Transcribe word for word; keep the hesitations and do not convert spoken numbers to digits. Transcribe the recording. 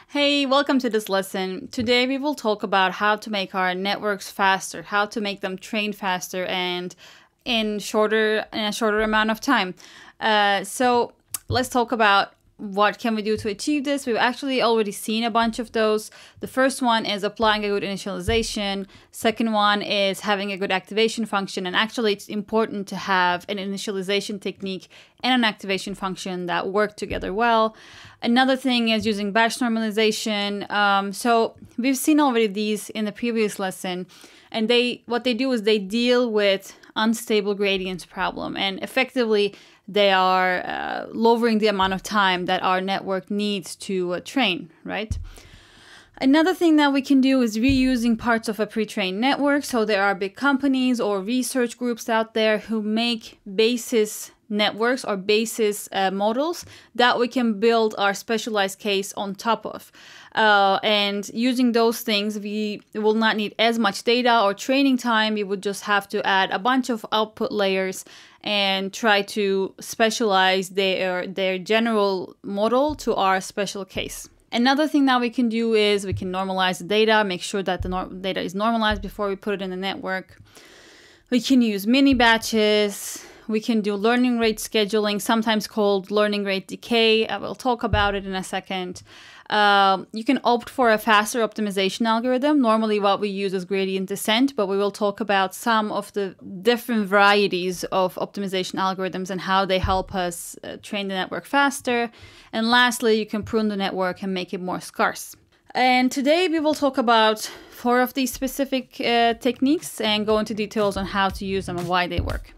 Hey, welcome to this lesson. Today we will talk about how to make our networks faster, how to make them train faster and in shorter in a shorter amount of time. Uh, so let's talk about what can we do to achieve this. We've actually already seen a bunch of those. The first one is applying a good initialization. Second one is having a good activation function. And actually it's important to have an initialization technique and an activation function that work together well. Another thing is using batch normalization. Um, so we've seen already these in the previous lesson. And they what they do is they deal with unstable gradients problem. And effectively, they are uh, lowering the amount of time that our network needs to uh, train, right? Another thing that we can do is reusing parts of a pre-trained network. So there are big companies or research groups out there who make basis networks or basis uh, models that we can build our specialized case on top of. Uh, and using those things, we will not need as much data or training time. We would just have to add a bunch of output layers and try to specialize their, their general model to our special case. Another thing that we can do is we can normalize the data, make sure that the nor- data is normalized before we put it in the network. We can use mini batches. We can do learning rate scheduling, sometimes called learning rate decay. I will talk about it in a second. Um, you can opt for a faster optimization algorithm. Normally what we use is gradient descent, but we will talk about some of the different varieties of optimization algorithms and how they help us uh, train the network faster. And lastly, you can prune the network and make it more scarce. And today we will talk about four of these specific uh, techniques and go into details on how to use them and why they work.